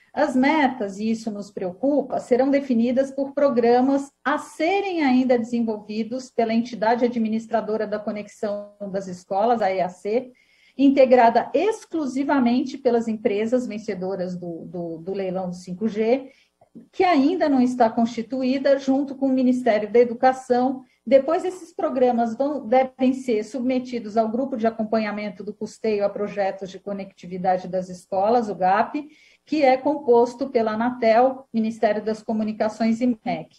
As metas, e isso nos preocupa, serão definidas por programas a serem ainda desenvolvidos pela entidade administradora da conexão das escolas, a EAC, integrada exclusivamente pelas empresas vencedoras do leilão do 5G, que ainda não está constituída, junto com o Ministério da Educação. Depois, esses programas devem ser submetidos ao Grupo de Acompanhamento do Custeio a Projetos de Conectividade das Escolas, o GAP, que é composto pela Anatel, Ministério das Comunicações e MEC.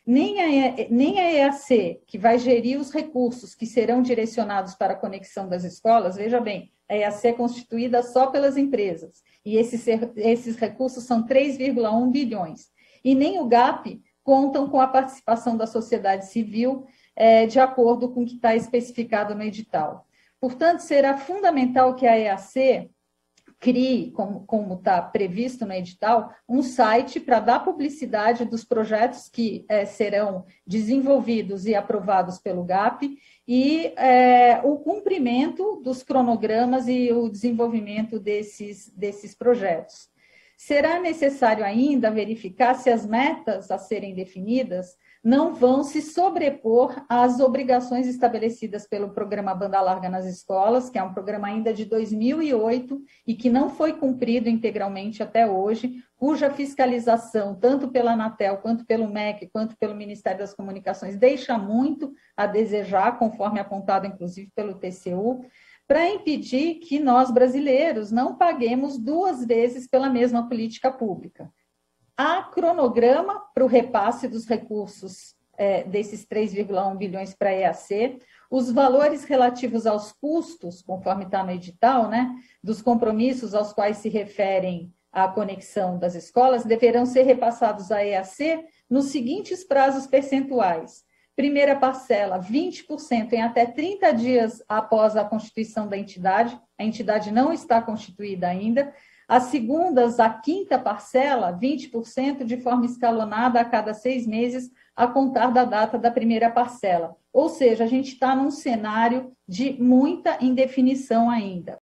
Nem a EAC, que vai gerir os recursos que serão direcionados para a conexão das escolas, veja bem, a EAC é constituída só pelas empresas, e esses recursos são 3,1 bilhões. E nem o GAP contam com a participação da sociedade civil, de acordo com o que está especificado no edital. Portanto, será fundamental que a EAC crie, como está previsto no edital, um site para dar publicidade dos projetos que serão desenvolvidos e aprovados pelo GAP e o cumprimento dos cronogramas e o desenvolvimento desses projetos. Será necessário ainda verificar se as metas a serem definidas não vão se sobrepor às obrigações estabelecidas pelo programa Banda Larga nas Escolas, que é um programa ainda de 2008 e que não foi cumprido integralmente até hoje, cuja fiscalização, tanto pela Anatel, quanto pelo MEC, quanto pelo Ministério das Comunicações, deixa muito a desejar, conforme apontado, inclusive, pelo TCU, para impedir que nós, brasileiros, não paguemos duas vezes pela mesma política pública. Há cronograma para o repasse dos recursos desses 3,1 bilhões para a EAC, os valores relativos aos custos, conforme está no edital, né, dos compromissos aos quais se referem a conexão das escolas, deverão ser repassados à EAC nos seguintes prazos percentuais. Primeira parcela, 20% em até 30 dias após a constituição da entidade, a entidade não está constituída ainda. As segundas, a quinta parcela, 20% de forma escalonada a cada 6 meses, a contar da data da primeira parcela. Ou seja, a gente está num cenário de muita indefinição ainda.